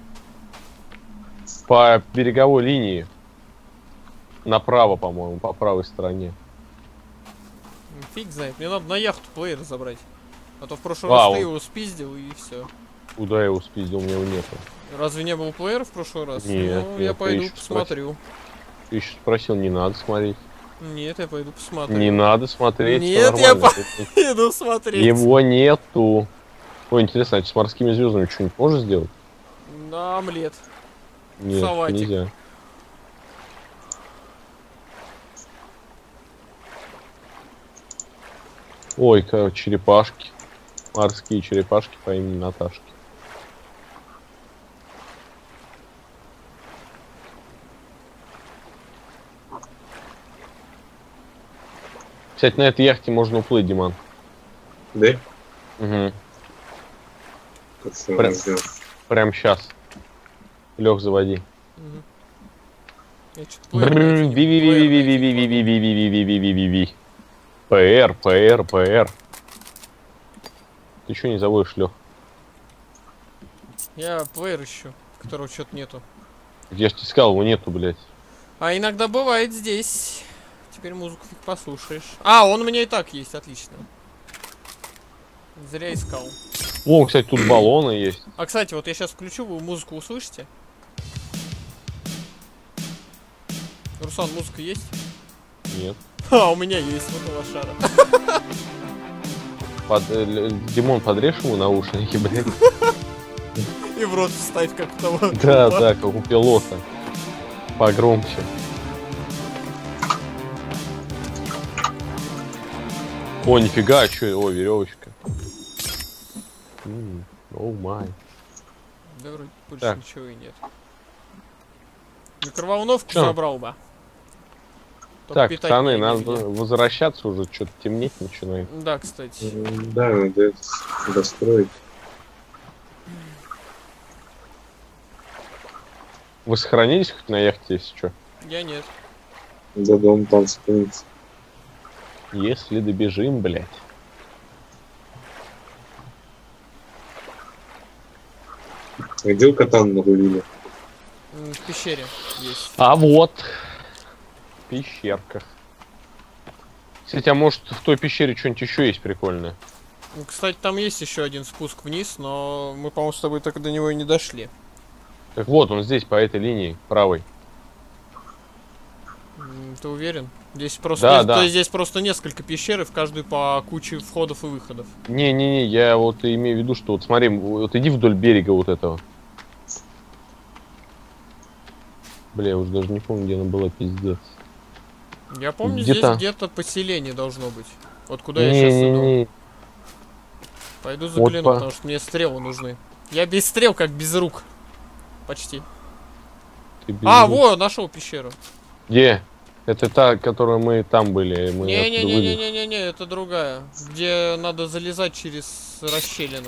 По береговой линии. Направо, по-моему, по правой стороне. Фиг знает, мне надо на яхту плеер забрать. А то в прошлый Вау. раз ты его спиздил и все. Куда я его спиздил, у меня его нету. Разве не было плеера в прошлый раз? Нет, Ну, я я пойду еще посмотрю. Ты еще спросил, не надо смотреть. Нет, я пойду посмотрю. Не надо смотреть. всё Нет, я нормально. Иду смотреть. Его нету. Ой, интересно, а с морскими звездами что-нибудь можешь сделать? На омлет. Нет, Салатик. нельзя. Ой, черепашки. Морские черепашки по имени Наташки. Кстати, на этой яхте можно уплыть, Диман. Да? Угу. Как что Прям. надо сделать? Прям сейчас. Лех, заводи. Мгм. Я чё-то плеер найти не- Ви-ви-ви-ви-ви-ви-ви-ви-ви-ви-ви-ви-ви-ви-ви. ПР, ПР, ПР. Ты чё не заводишь, Лех? Я плеер ищу, которого что-то нету. Я ж тебе сказал, его нету, блядь. А иногда бывает здесь. Теперь музыку фиг послушаешь. А, он у меня и так есть, отлично. Зря искал. О, кстати, тут баллоны есть. А, кстати, вот я сейчас включу, вы музыку услышите? Руслан, музыка есть? Нет. А, у меня есть, вот у лошара. Димон, подрежь ему наушники, блядь. И в рот вставь, как у того. Да, да, как у пилота. Погромче. О, нифига, что? О, веревочка. О май. Да вроде больше Так. ничего и нет. Микроволновку Чё? забрал бы. Только Так, питать пацаны, не надо негде. возвращаться уже, что-то темнеть начинает. Да, кстати. Да, надо это достроить. Вы сохранились хоть на яхте, если что? Я нет. До дома там сохранится. Если добежим, блядь. А где у катан нарулили? В пещере есть. А вот. В пещерках. Кстати, а может в той пещере что-нибудь еще есть прикольное? Ну, кстати, там есть еще один спуск вниз, но мы, по-моему, с тобой так до него и не дошли. Так вот, он здесь, по этой линии, правой. Ты уверен? Здесь просто, Да, то да. есть здесь просто несколько пещер, и в каждую по куче входов и выходов. Не-не-не, я вот имею в виду, что вот смотри, вот иди вдоль берега вот этого. Бля, я уже даже не помню, где она была, пиздец. Я помню, Где-то. здесь где-то поселение должно быть. Вот куда я сейчас иду. Не-не-не. Пойду Вот загляну, по- потому что мне стрелы нужны. Я без стрел, как без рук. Почти. Ты без А, рук. во, нашел пещеру. Где? Это та, которую мы там были. Мы оттуда вылезли. Не-не-не-не-не-не, это другая. Где надо залезать через расщелину.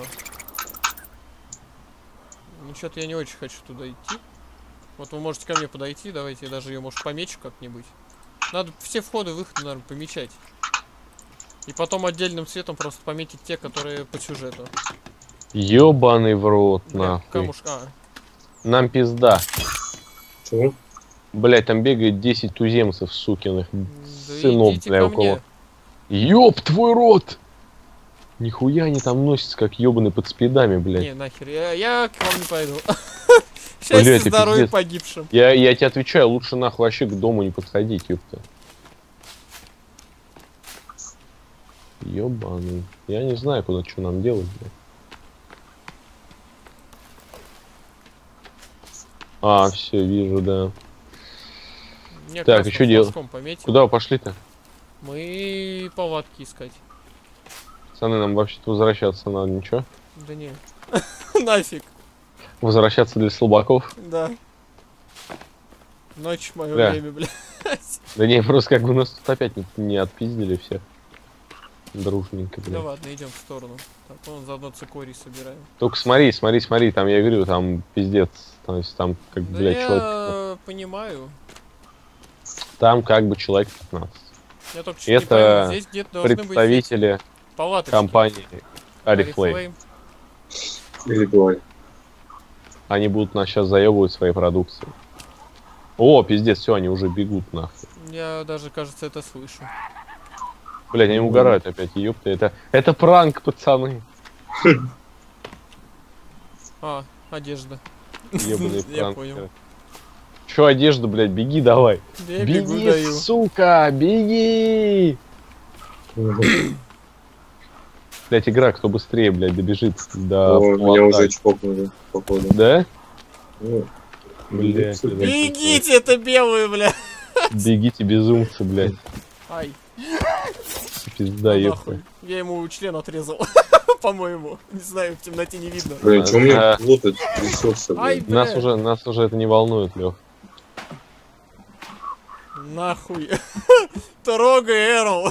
Ну, что-то я не очень хочу туда идти. Вот вы можете ко мне подойти, давайте я даже ее, может, помечу как-нибудь. Надо все входы и выходы, наверное, помечать. И потом отдельным цветом просто пометить те, которые по сюжету. Ёбаный в рот, Бля, нахуй. камушка. А, Нам пизда. Чего? Блять, там бегает 10 туземцев, сукиных да сынов, идите бля, ко у кого. мне. Ёб твой рот! Нихуя они там носятся, как ёбаные под спидами, блядь. Не, нахер, я к вам не пойду. Счастья, Блядь, ты здоровья пиздец. погибшим. Я тебе отвечаю, лучше нахуй вообще к дому не подходить, ёпта. Ёбаный. Я не знаю, куда что нам делать, блядь. А, все, вижу, да. Мне Так, красным и чё делать? флажком пометил. Куда вы пошли-то? Мы палатки искать. Пацаны, нам вообще-то возвращаться надо, ничего? Да не. Нафиг. Возвращаться для слабаков? Да. Ночь мое Бля. время, блядь. Да не, просто как бы нас тут опять не отпиздили всех. Дружненько, Да блядь. ладно, идем в сторону. Так, вон заодно цикорий собираем. Только смотри, там я говорю, там пиздец. То есть там как бы, Да блядь, я человек. понимаю. Там как бы человек 15. Я только что не Это пойму, здесь где-то должны быть Представители палаточки. компании Oriflame. Oriflame. Или говори. Они будут нас сейчас заебывать своей продукцией. О, пиздец, все, они уже бегут нахуй. Я даже, кажется, это слышу. Блять, они угорают опять, ёпта, это пранк, пацаны. А, одежда. Ебаный Я пранк. понял. Чё, одежда, блядь, беги давай. Я бегу, Беги, даю. сука, беги! Блять, игра, кто быстрее, блядь, добежит до О, меня плота. уже чпокнули, походу. Да? Ну, Блядь, ну, блядь. Бегите, это белые, бля. Бегите, безумцы, блядь. Ай. пизда, Ну, ехай. нахуй. Я ему член отрезал. По-моему. Не знаю, в темноте не видно. Блин, что у меня А. плод трясется, Ай, блин. бля. Нас уже это не волнует, Лех. Нахуй. Трогай, Эрл.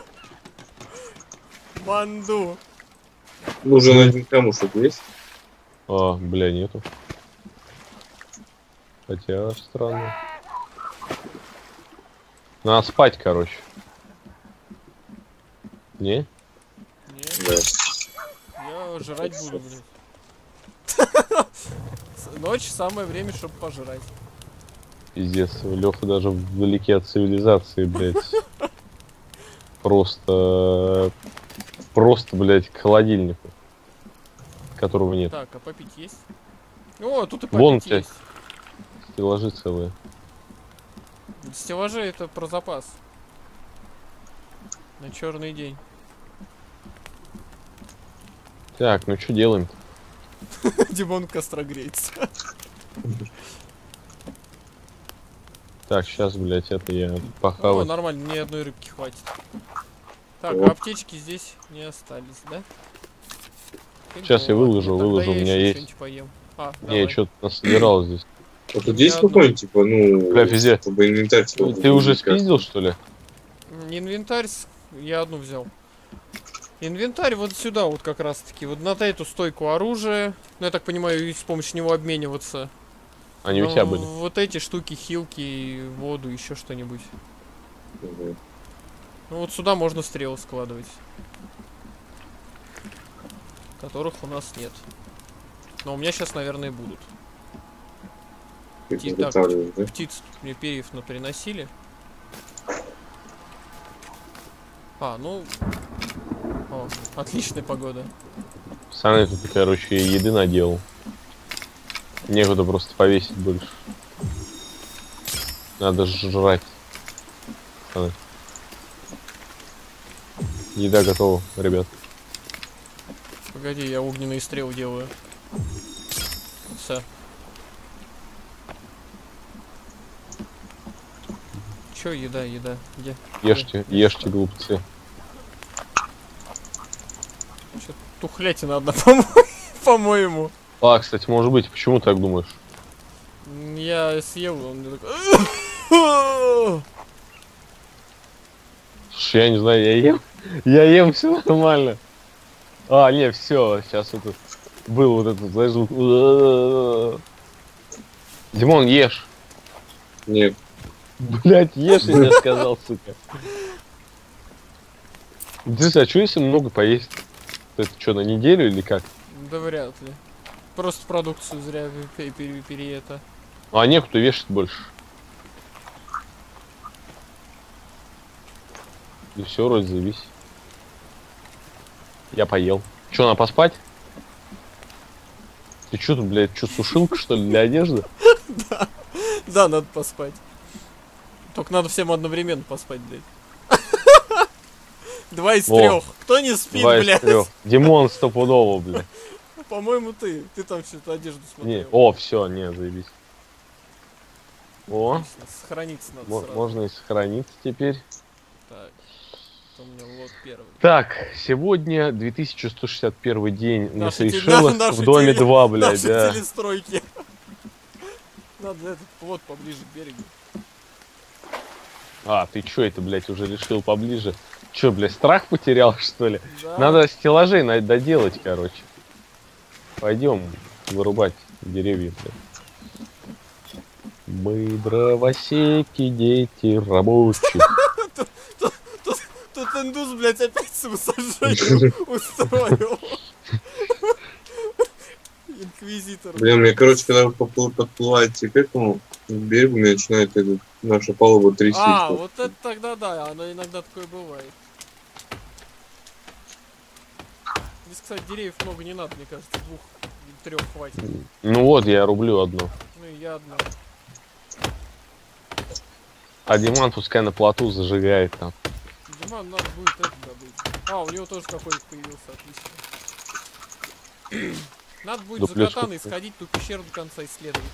Банду. Нужен один камушек есть? А, бля, нету. Хотя странно. Надо спать, короче. Не? Не, Да. я жрать буду, блядь. Ночь самое время, чтобы пожрать. Пиздец, Леха даже вдалеке от цивилизации, блядь. Просто, блядь, к холодильнику, которого нет. Так, а попить есть? О, тут и Вон у попить тебя. есть. Стеллажи целые. Стеллажи это про запас. На черный день. Так, ну что делаем-то? Димон костра греется. Так, сейчас, блядь, это я О, похавать. нормально, ни одной рыбки хватит. Так, О. а аптечки здесь не остались, да? Сейчас я Фигово. выложу, Ну, тогда выложу, я у меня ещё есть. что-нибудь поем. А, Не, давай. что-то насобирал здесь. А тут есть одну. какой-нибудь, типа, ну... Бля, пиздец. Чтобы инвентарь... типа, Ты уже как- спиздил, что ли? Инвентарь, я одну взял. Инвентарь вот сюда вот как раз таки, вот на эту стойку оружия. Ну, я так понимаю, и с помощью него обмениваться. Они у Ну, тебя были. Вот эти штуки, хилки, воду, еще что-нибудь. Мгм. Ну вот сюда можно стрелы складывать. Которых у нас нет. Но у меня сейчас, наверное, будут. Ты Так. изготавливаешь, да? Птиц тут мне перьев приносили. А, ну... О, отличная погода. Пацаны, тут, короче, еды наделал. Некуда просто повесить больше. Надо жрать. Пацаны. Еда готова, ребят. Погоди, я огненный стрел делаю. Все. Чё, еда, где? Ешьте, глупцы. Чё, тухлятина одна, по-моему. А, кстати, может быть, почему так думаешь? Я съел, он мне такой... Слушай, я не знаю, я ем, все нормально. А, не, все, сейчас это был вот этот, знаешь, звук. Димон, ешь. Нет. Блять, ешь, я тебе сказал, сука. Интересно, а что если много поесть? Это что, на неделю или как? Да вряд ли. Просто продукцию зря это. А некуда вешать больше. И все, вроде завись. Я поел. Че, надо поспать? Ты что тут, блядь, что, сушилка, что ли, для одежды? Да, надо поспать. Только надо всем одновременно поспать, блядь. 2 из Во. 3. Кто не спит, 2 из блядь? 3. Димон стопудово, блядь. По-моему, ты. Ты там что-то одежду Не, смотрел. о, все, не, заебись. О, Отлично, сохраниться надо сразу. можно и сохраниться теперь. Так. Это у меня лот первый. Так, сегодня 2161 день на Наши Сейшелах наши в доме 2, блядь, Наши да. телестройки. Надо этот плот поближе к берегу. А, ты чё это, блядь, уже решил поближе? Чё, блядь, страх потерял, что ли? Да. Надо стеллажей доделать, короче. Пойдем вырубать деревья, блядь. Мы дровосеки, дети рабочих. Тут индус, блядь, опять самосожжение устроил. Инквизитор. Блин, мне, короче, когда подплываете к этому берегу, мне начинает наша палуба трясти. А, вот это тогда да, оно иногда такое бывает. Здесь, кстати, деревьев много не надо, мне кажется, 2-3 хватит. Ну вот, я рублю одну. Ну и я одна. А Диман пускай на плоту зажигает там. Диман, надо будет это добыть. А, у него тоже какой-то появился, отлично. Надо будет Да за плюс катаной сколько? сходить, ту пещеру до конца исследовать.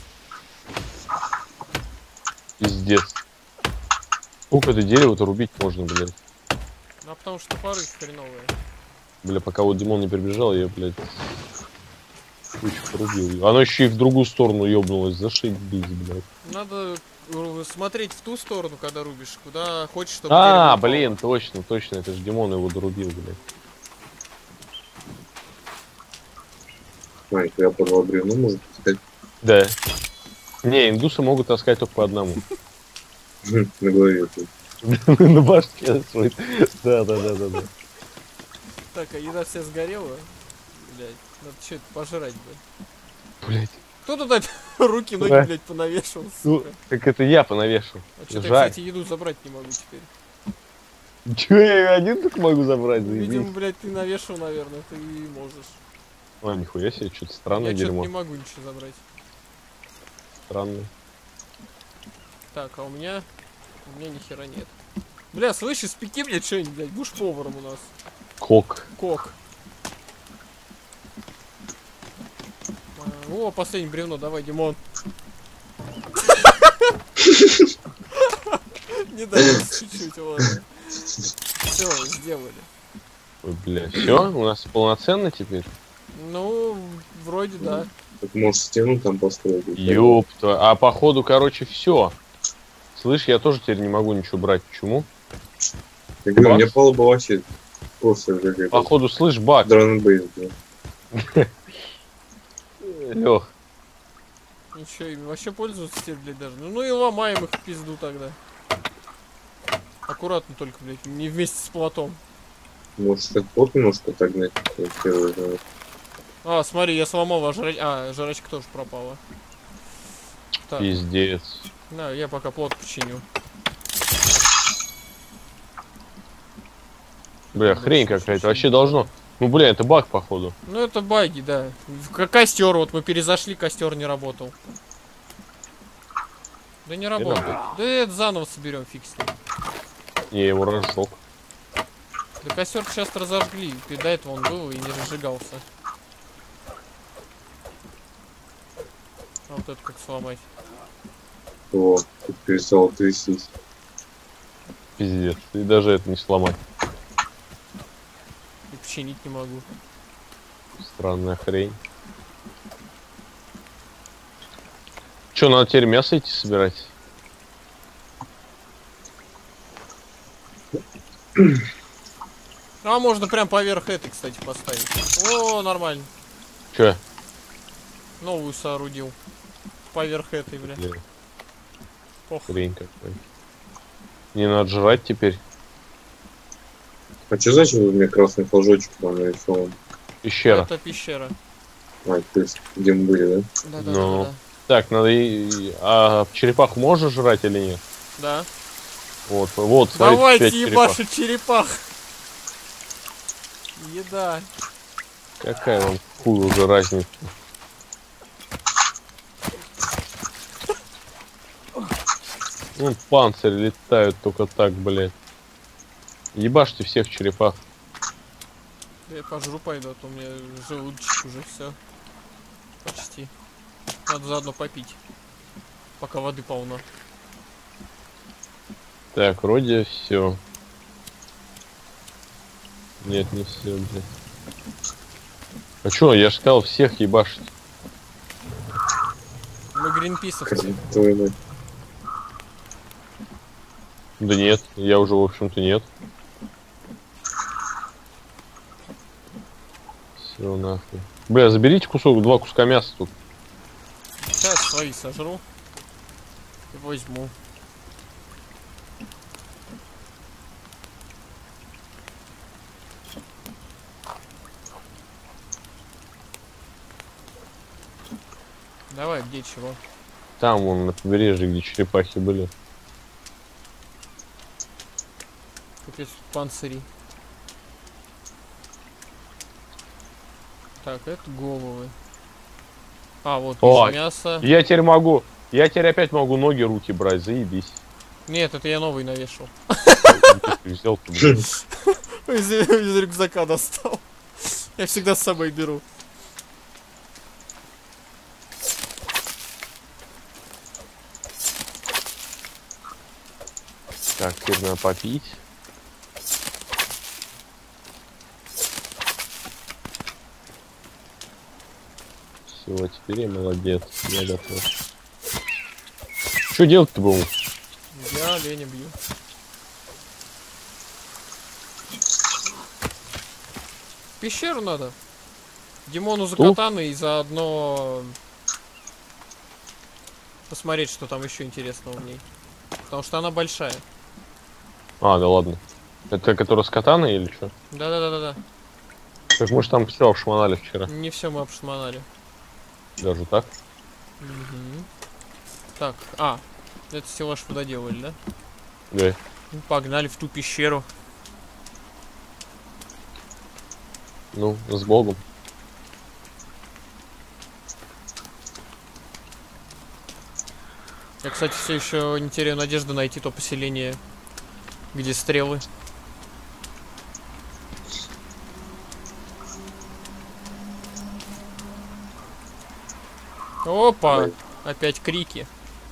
Пиздец. Сколько это дерева-то рубить можно, блядь? На потому что топоры хреновые. Бля, пока вот Димон не прибежал, я, блядь, порубил. Оно еще и в другую сторону ёбнулось. Зашибись, блядь. Надо смотреть в ту сторону, когда рубишь, куда хочешь, чтобы А, дерево упало. блин, точно, точно. Это же Димон его дорубил, блядь. А, я под бревно может сказать. Да. Не, индусы могут таскать только по одному. На голове. На башке. Да. Так, а еда вся сгорела? Блять, надо что-то пожрать, блядь. Блядь. Кто тут опять руки, ноги, блядь, понавешивал, Ну, сука? так это я понавешал. А что-то я, Жаль. кстати, еду забрать не могу теперь. Чё, я один так могу забрать? Видимо, Заебись. блядь, ты навешал, наверное, ты и можешь. А, нихуя себе, что-то странное Я что-то дерьмо. не могу ничего забрать. Странное. Так, а у меня ни хера нет. Бля, слышишь, спеки мне что-нибудь, блядь, будешь поваром у нас. Кок. Кок. О, последнее бревно, давай, Димон. Не дай чуть-чуть, ладно. Все, сделали. Ой, бля, все? У нас полноценно теперь? Ну, вроде да. Так можешь стену там построить. Ёпта. А походу, короче, все. Слышь, я тоже теперь не могу ничего брать. Почему? Я говорю, у меня Бакс. палуба вообще просто какая-то. Походу, слышь, баг. Дрон-бейс, да. Лех, Ничего, ими вообще пользоваться теперь, блядь, даже. Ну и ломаем их в пизду тогда. Аккуратно только, блядь, не вместе с плотом. Может, так вот немножко отогнать. Я первый знаю. А, смотри, я сломал, жрачка тоже пропала. Так, пиздец. да, я пока плот починю. Бля, хрень какая-то. Вообще должно. Ну, бля, это баг, походу. Ну это баги, да. Костер, вот мы перезашли, костер не работал. Да не работает. Да это заново соберем, фиг с ним. Не, его разжег. Да костер сейчас разожгли. И до этого он был и не разжигался. А вот это как сломать? О, тут перестал трястись. Пиздец. И даже это не сломать. И починить не могу. Странная хрень. Че, надо теперь мясо идти собирать? А можно прям поверх этой, кстати, поставить. О, нормально. Че? Новую соорудил. Поверх этой, бля. Бля, Ох. хрень какой. Не надо жрать теперь. А что значит у меня красный флажочек там нарисован? Пещера. Это пещера. А, то есть, где мы были, да? Да, Ну. Так, надо А черепаху можно жрать или нет? да. Вот, вот, смотрите, Давайте 5 черепах. ебашить черепах. Еда. Какая вам хуй уже разница? Ну, панцирь летают только так, блядь. Ебашьте всех черепах. Я пожру пойду, а то у меня желудочек уже все. Почти. Надо заодно попить. Пока воды полно. Так, вроде все. Нет, не все, блядь. А чё, я ж сказал всех ебашить. Мы гринписовцы. Твою мать. Да нет, я уже, в общем-то, нет. Все нахуй. Бля, заберите кусок, 2 куска мяса тут. Сейчас свои сожру. И возьму. Давай, где чего? Там, вон, на побережье, где черепахи были. Капец, тут панцири. Так, это головы. А, вот О, из мяса. Я теперь опять могу ноги, руки брать, заебись. Нет, это я новый навешал. Взял, ты, блин. Из рюкзака достал. Я всегда с собой беру. Так, теперь надо попить. Все, теперь я молодец. Я готов. Что делать-то будем? Я оленя бью. В пещеру надо. Димону за Тут? катаной и заодно посмотреть, что там еще интересного в ней. Потому что она большая. А, да ладно. Это которая с катаной или что? Да-да-да-да-да. Так мы же там все обшмонали вчера. Не все мы обшмонали. Даже так? Мгм. Так, это стеллаж пододелали, да? Да. Ну, погнали в ту пещеру. Ну, с Богом. Я, кстати, все еще не теряю надежды найти то поселение, где стрелы. Опа! Давай. Опять крики.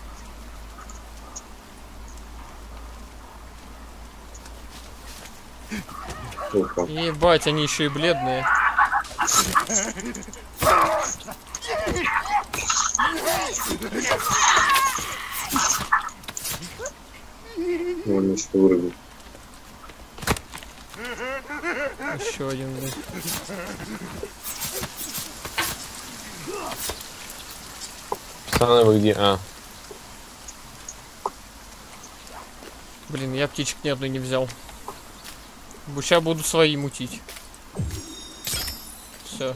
Опа. Ебать, они еще и бледные. Он что вырубил. Еще один. Блин. Пацаны, вы где? А, Блин, я птичек ни одной не взял. Сейчас буду свои мутить. Все.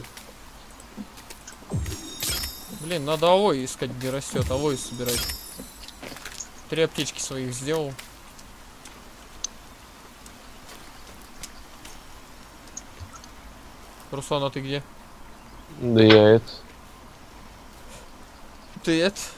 Блин, надо алоэ искать, где растет. Алоэ собирать. 3 аптечки своих сделал. Руслан, а ты где? да я это... Ты это?